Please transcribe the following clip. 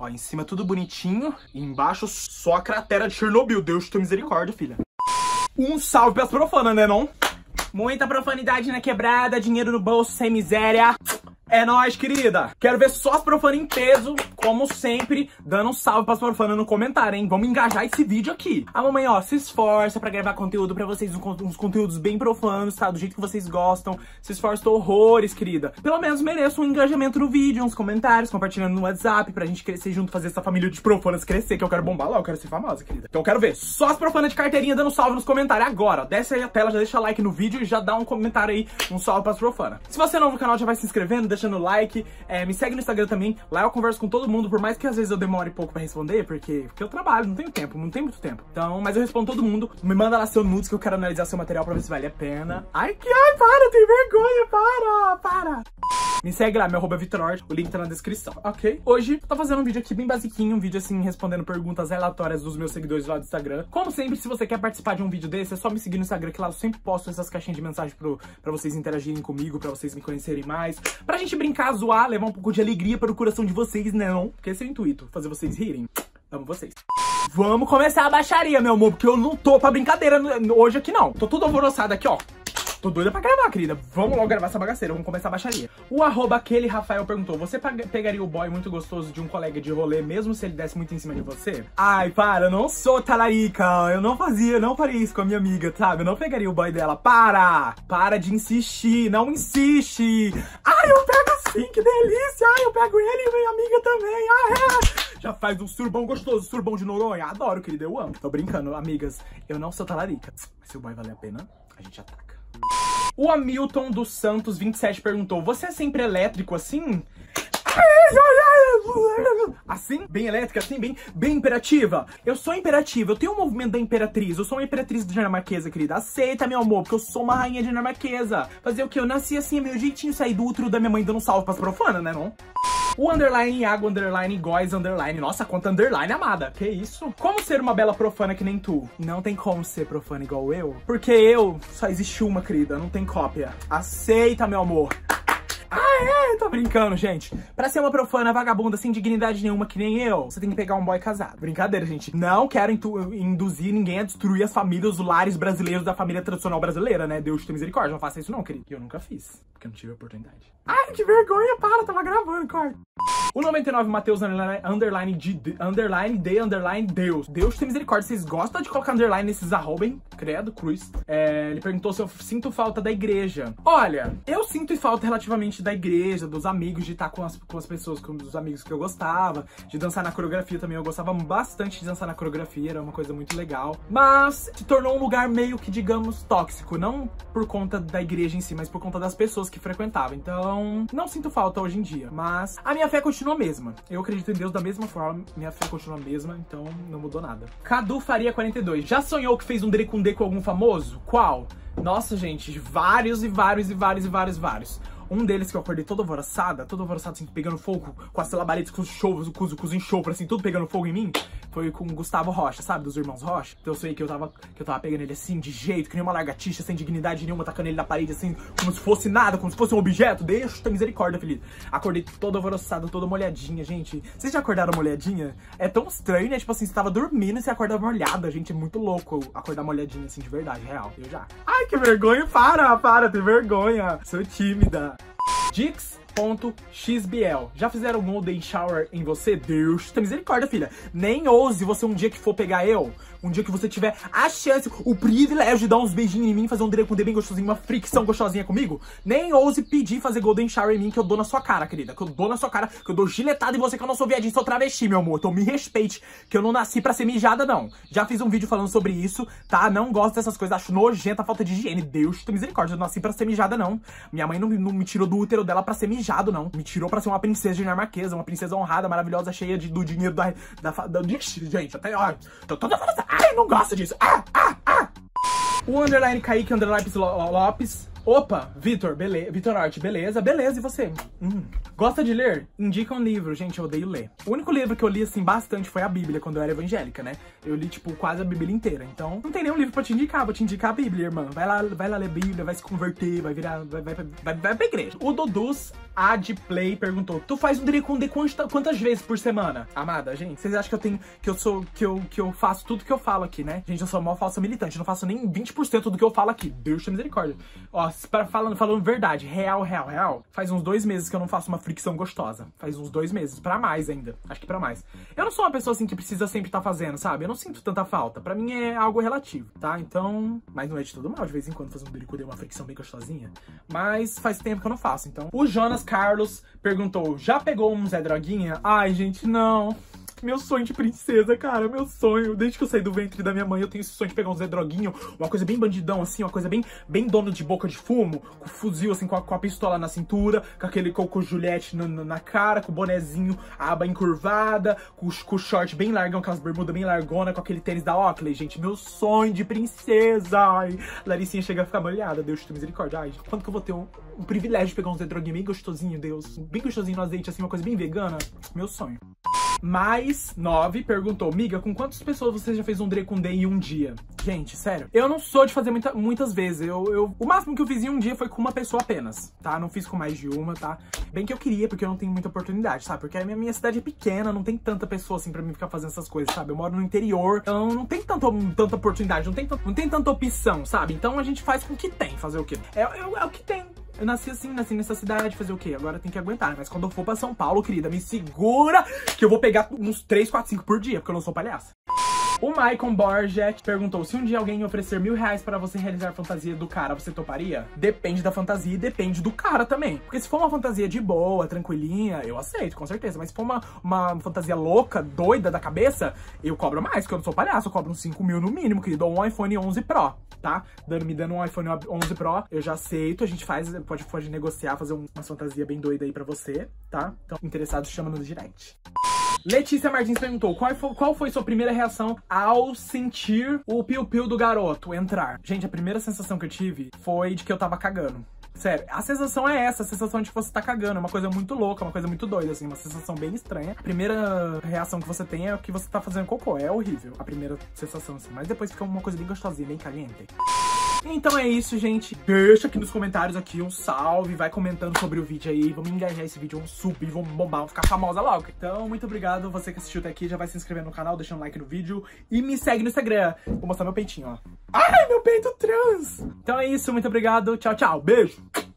Ó, em cima tudo bonitinho. E embaixo só a cratera de Chernobyl. Deus te misericórdia, filha. Um salve pras profanas, né, não? Muita profanidade na quebrada, dinheiro no bolso, sem miséria. É nóis, querida. Quero ver só as profanas em peso, como sempre, dando um salve pras profanas no comentário, hein? Vamos engajar esse vídeo aqui. A mamãe, ó, se esforça pra gravar conteúdo pra vocês, uns conteúdos bem profanos, tá? Do jeito que vocês gostam. Se esforça horrores, querida. Pelo menos mereço um engajamento no vídeo, uns comentários, compartilhando no WhatsApp, pra gente crescer junto, fazer essa família de profanas crescer, que eu quero bombar lá, eu quero ser famosa, querida. Então eu quero ver só as profanas de carteirinha dando salve nos comentários agora. Desce aí a tela, já deixa like no vídeo e já dá um comentário aí, um salve pras profanas. Se você é novo no canal, já vai se inscrevendo, deixando o like. Me segue no Instagram também, lá eu converso com todo mundo, por mais que às vezes eu demore pouco pra responder, porque eu trabalho, não tenho tempo, não tenho muito tempo. Então, mas eu respondo todo mundo, me manda lá seu nudes que eu quero analisar seu material pra ver se vale a pena. Ai, para, tem vergonha, para. Me segue lá, meu @VitorHort, o link tá na descrição, ok? Hoje, tô fazendo um vídeo aqui bem basiquinho, um vídeo assim, respondendo perguntas aleatórias dos meus seguidores lá do Instagram. Como sempre, se você quer participar de um vídeo desse, é só me seguir no Instagram, que lá eu sempre posto essas caixinhas de mensagem pra vocês interagirem comigo, pra vocês me conhecerem mais, pra gente brincar, zoar, levar um pouco de alegria para o coração de vocês, não? Porque esse é o intuito, fazer vocês rirem. Amo vocês. Vamos começar a baixaria, meu amor, porque eu não tô pra brincadeira hoje aqui, não. Tô tudo alvoroçado aqui, ó. Tô doida pra gravar, querida. Vamos logo gravar essa bagaceira, vamos começar a baixaria. O @aquele Rafael perguntou: você pegaria o boy muito gostoso de um colega de rolê, mesmo se ele desse muito em cima de você? Ai, para, eu não sou talarica. Eu não faria isso com a minha amiga, sabe? Eu não pegaria o boy dela. Para de insistir, não insiste. Ai, eu pego sim, que delícia. Ai, eu pego ele e minha amiga também. Ai, já faz um surbão gostoso, surbão de Noronha. Adoro, querida, eu amo. Tô brincando, amigas. Eu não sou talarica. Se o boy valer a pena, a gente ataca. O Hamilton dos Santos 27 perguntou: você é sempre elétrico assim? Assim? Bem elétrica, assim? Bem imperativa? Eu sou imperativa, eu tenho um movimento da imperatriz. Eu sou uma imperatriz dinamarquesa, querida. Aceita, meu amor, porque eu sou uma rainha dinamarquesa. Fazer o quê? Eu nasci assim, é meu jeitinho, sair do útero da minha mãe dando um salve pras profanas, né, não? O underline Iago, underline Góis, underline. Nossa, quanta underline, amada. Que isso? Como ser uma bela profana que nem tu? Não tem como ser profana igual eu. Porque eu, só existe uma, querida. Não tem cópia. Aceita, meu amor. Tô brincando, gente. Pra ser uma profana vagabunda sem dignidade nenhuma que nem eu, você tem que pegar um boy casado. Brincadeira, gente. Não quero induzir ninguém a destruir as famílias, os lares brasileiros da família tradicional brasileira, né? Deus te tenha misericórdia. Não faça isso não, querido. Eu nunca fiz, porque eu não tive a oportunidade. Ai, que vergonha, para. Tava gravando, corta. O 99 Matheus underline Deus. Deus tem misericórdia. Vocês gostam de colocar underline nesses arroba, hein? Credo, cruz. Ele perguntou se eu sinto falta da igreja. Olha, eu sinto falta relativamente da igreja, dos amigos, de estar com as pessoas, com os amigos que eu gostava, de dançar na coreografia também. Eu gostava bastante de dançar na coreografia, era uma coisa muito legal. Mas se tornou um lugar meio que, digamos, tóxico. Não por conta da igreja em si, mas por conta das pessoas que frequentavam. Então, não sinto falta hoje em dia. Mas a minha fé continua a mesma. Eu acredito em Deus da mesma forma, minha fé continua a mesma, então não mudou nada. Cadu Faria 42. Já sonhou que fez um dre com D com algum famoso? Qual? Nossa, gente, vários. Um deles que eu acordei toda alvoroçada assim, pegando fogo, com as labaredas, com os enxofres, assim, tudo pegando fogo em mim, foi com o Gustavo Rocha, sabe, dos Irmãos Rocha. Então eu sei que eu tava pegando ele assim, de jeito, que nem uma largatixa, sem dignidade nenhuma, tacando ele na parede, assim, como se fosse nada, como se fosse um objeto. Deixa eu ter misericórdia, filho. Acordei toda alvoroçada, toda molhadinha, gente. Vocês já acordaram molhadinha? É tão estranho, né? Tipo assim, você tava dormindo e você acordava molhada, gente. É muito louco acordar molhadinha, assim, de verdade, real. Eu já. Ai, que vergonha, para, tem vergonha. Sou tímida. Dix.xbl. Já fizeram um golden shower em você? Deus tem misericórdia, filha. Nem ouse você um dia que for pegar eu, um dia que você tiver a chance, o privilégio de dar uns beijinhos em mim, fazer um dre com D bem gostosinho, uma fricção gostosinha comigo, nem ouse pedir fazer golden shower em mim, que eu dou na sua cara, querida. Que eu dou na sua cara, que eu dou giletada em você, que eu não sou viadinho, sou travesti, meu amor. Então me respeite, que eu não nasci pra ser mijada, não. Já fiz um vídeo falando sobre isso, tá? Não gosto dessas coisas, acho nojenta a falta de higiene. Deus tem misericórdia, eu não nasci pra ser mijada, não. Minha mãe não me tirou do útero dela pra ser mijado, não. Me tirou pra ser uma princesa dinamarquesa, uma princesa honrada, maravilhosa, cheia do dinheiro da gente, até, ó, tô toda falando. Ai, não gosto disso. O underline Kaique, underline Lopes. Opa, Vitor, beleza. Vitor Arte, beleza, e você? Gosta de ler? Indica um livro. Gente, eu odeio ler. O único livro que eu li, assim, bastante foi a Bíblia, quando eu era evangélica, né? Eu li, tipo, quase a Bíblia inteira. Então, não tem nenhum livro pra te indicar. Vou te indicar a Bíblia, irmã. Vai lá ler Bíblia, vai se converter, vai virar... Vai pra igreja. O Dodus Adplay perguntou: tu faz um Dricundê quantas vezes por semana? Amada, gente, vocês acham que eu faço tudo que eu falo aqui, né? Gente, eu sou mó falsa militante. Eu não faço nem 20% do que eu falo aqui. Deus te misericórdia. Ó, falando verdade, real. Faz uns 2 meses que eu não faço uma fricção gostosa. Faz uns 2 meses. Pra mais ainda. Acho que pra mais. Eu não sou uma pessoa assim que precisa sempre estar fazendo, sabe? Eu não sinto tanta falta. Pra mim é algo relativo, tá? Então... Mas não é de todo mal de vez em quando fazer um Dricundê, uma fricção bem gostosinha. Mas faz tempo que eu não faço, então. O Jonas Carlos perguntou: já pegou um Zé Droguinha? Ai, gente, não. Meu sonho de princesa, cara, meu sonho. Desde que eu saí do ventre da minha mãe, eu tenho esse sonho de pegar um Zé Droguinho, uma coisa bem bandidão, assim, uma coisa bem dono de boca de fumo, com o fuzil, assim, com a pistola na cintura, com aquele com Juliette na cara, com o bonezinho, a aba encurvada, com o short bem largão, aquelas bermudas bem largona, com aquele tênis da Oakley, gente. Meu sonho de princesa. Ai, Laricinha chega a ficar molhada, Deus te misericórdia. Ai, quando que eu vou ter um privilégio de pegar um Zé Droguinho bem gostosinho, Deus? Bem gostosinho no azeite, assim, uma coisa bem vegana? Meu sonho. Mais 9 perguntou: miga, com quantas pessoas você já fez um Dricundê em um dia? Gente, sério, eu não sou de fazer muitas vezes. O máximo que eu fiz em um dia foi com uma pessoa apenas, tá? Não fiz com mais de uma, tá? Bem que eu queria, porque eu não tenho muita oportunidade, sabe? Porque a minha cidade é pequena, não tem tanta pessoa assim pra mim ficar fazendo essas coisas, sabe? Eu moro no interior, então não tem tanta oportunidade, não tem tanta opção, sabe? Então a gente faz com o que tem, fazer o quê? É o que tem. Eu nasci assim, nasci nessa cidade, fazer o quê? Agora tem que aguentar, mas quando eu for pra São Paulo, querida, me segura que eu vou pegar uns 3, 4, 5 por dia, porque eu não sou palhaça. O Maicon Borget perguntou: se um dia alguém oferecer R$1000 para você realizar a fantasia do cara, você toparia? Depende da fantasia e depende do cara também. Porque se for uma fantasia de boa, tranquilinha, eu aceito, com certeza. Mas se for uma fantasia louca, doida da cabeça, eu cobro mais, porque eu não sou palhaço, eu cobro uns 5.000 no mínimo, querido. Ou um iPhone 11 Pro, tá? Me dando um iPhone 11 Pro, eu já aceito. A gente pode negociar, fazer uma fantasia bem doida aí pra você, tá? Então, interessados, chama no direct. Letícia Martins perguntou: qual foi sua primeira reação ao sentir o piu-piu do garoto entrar? Gente, a primeira sensação que eu tive foi de que eu tava cagando. Sério, a sensação é essa, a sensação de que você tá cagando. É uma coisa muito louca, uma coisa muito doida, assim, uma sensação bem estranha. A primeira reação que você tem é que você tá fazendo cocô, é horrível. A primeira sensação, assim, mas depois fica uma coisa bem gostosinha, bem caliente. Então é isso, gente. Deixa aqui nos comentários aqui um salve, vai comentando sobre o vídeo aí. Vamos engajar esse vídeo, vamos subir, vamos bombar, vamos ficar famosa logo. Então, muito obrigado. Você que assistiu até aqui, já vai se inscrever no canal, deixando um like no vídeo e me segue no Instagram. Vou mostrar meu peitinho, ó. Ai, meu peito trans! Então é isso, muito obrigado. Tchau, tchau. Beijo!